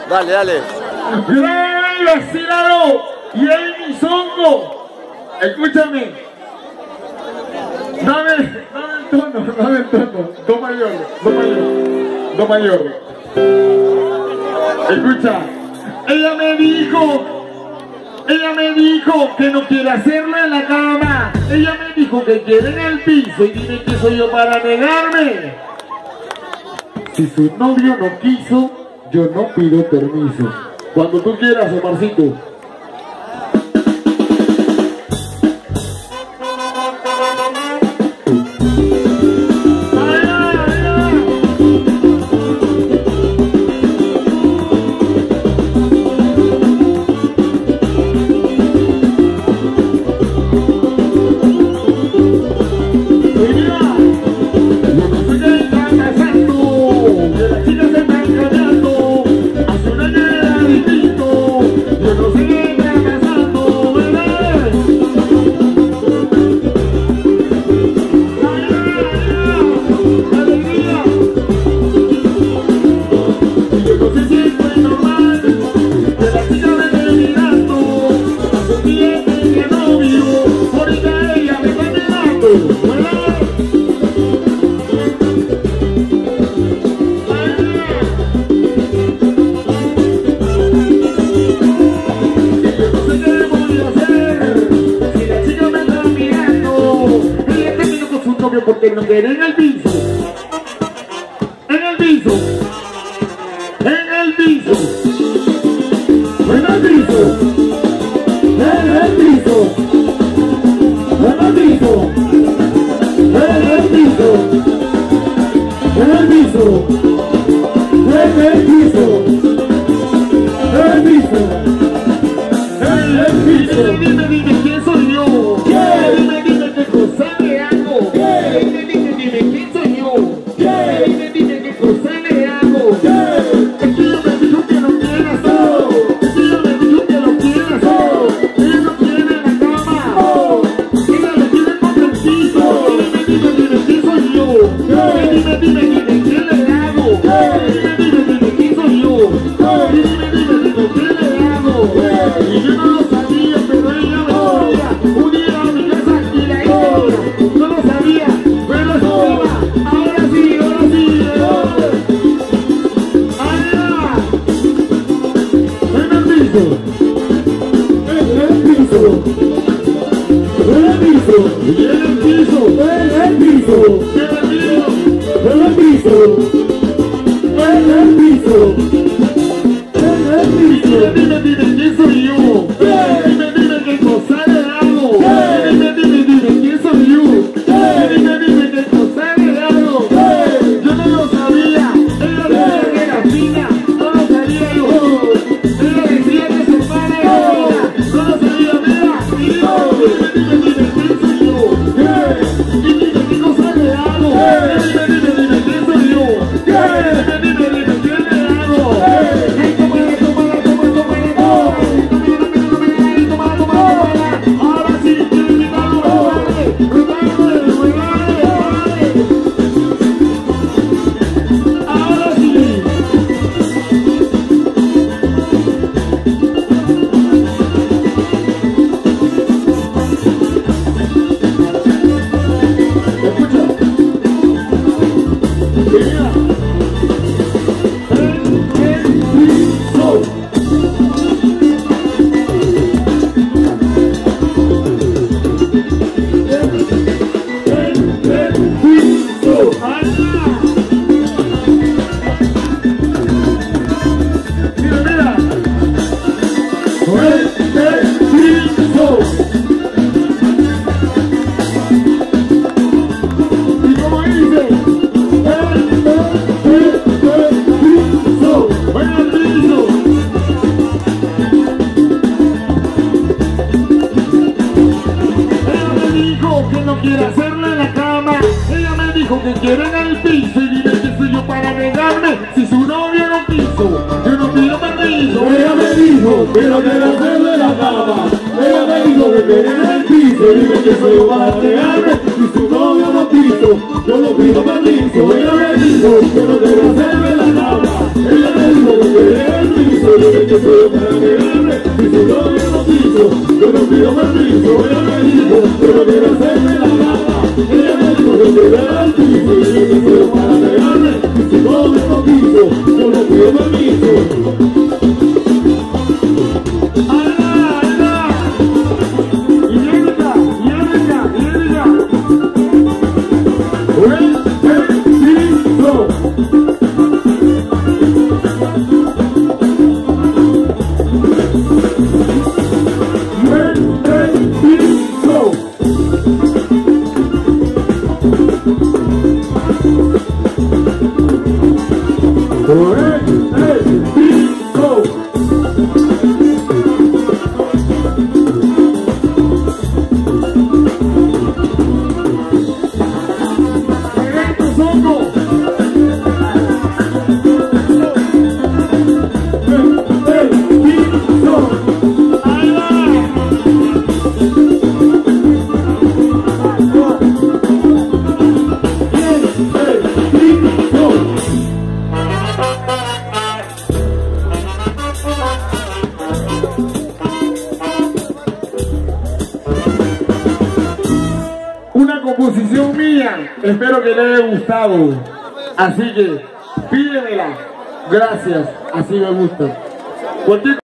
Dale, dale. ¡Gran vacilado! Y el misongo. Escúchame. Dame el tono. Do mayor. Escucha. Ella me dijo que no quiere hacerlo en la cama. Ella me dijo que quiere en el piso. Y dime qué soy yo para negarme. Si su novio no quiso, yo no pido permiso. Cuando tú quieras, Omarcito. Porque no quiere en el piso. En el piso. En el piso. En el piso. En el piso. En el piso. En el piso. En el piso. En el piso. En el piso. En el piso. Dime quién soy yo. Dime qué cosa le hago. Dime quién soy yo. Dime qué cosa le hago. Es que ella me dijo que no quiere hacer. Es que ella me dijo que no quiere hacer. Ella no quiere en la cama. Ella le quiere con permiso. Dime quién soy yo. Dime quién le hago. Dime quién soy yo. Dime quién le hago. Y yo no lo sabía, pero ella me sabía. Un día a mi casa y la hice. No lo sabía, pero eso iba. Ahora sí. ¡Allá! En el piso. En el piso. En el piso. Y en el piso. En el piso. En el piso. En el piso. En el piso. En el piso. Dime quién soy yo. Dime qué cosa le hago. Dime quién soy yo. Dime qué cosa le hago. Yo no lo sabía. Ella decía que era fina. No lo sabía yo. Ella decía que su hermana era fina. No lo sabía, mira. Dime quién soy yo. Dime qué cosa le hago. Dime quién soy yo. Dime quién le hago. Ahora sí, quiero invitarlo a ahora sí. Escucha. Mira. Que no quiere hacerlo en la cama. Ella me dijo que quiere en el piso. Y dime qué soy yo para negarme. Si su novio no quiso, yo no pido permiso. Ella me dijo que no quiere hacerlo en la cama. Ella me dijo que quiere en el piso. Y dime qué soy yo para negarme. Si su novio no quiso, yo no pido permiso. Ella me dijo que no quiere hacerlo en la cama. Ella me dijo que quiere en el piso. Yo no pido permiso, ella me dijo, pero quiero hacerme la gana. Ella me dijo que llegara al piso, y yo me fui para pegarme. Y si no me lo quiso, yo no pido permiso. Una composición mía, espero que le haya gustado, así que pídemela, gracias, así me gusta.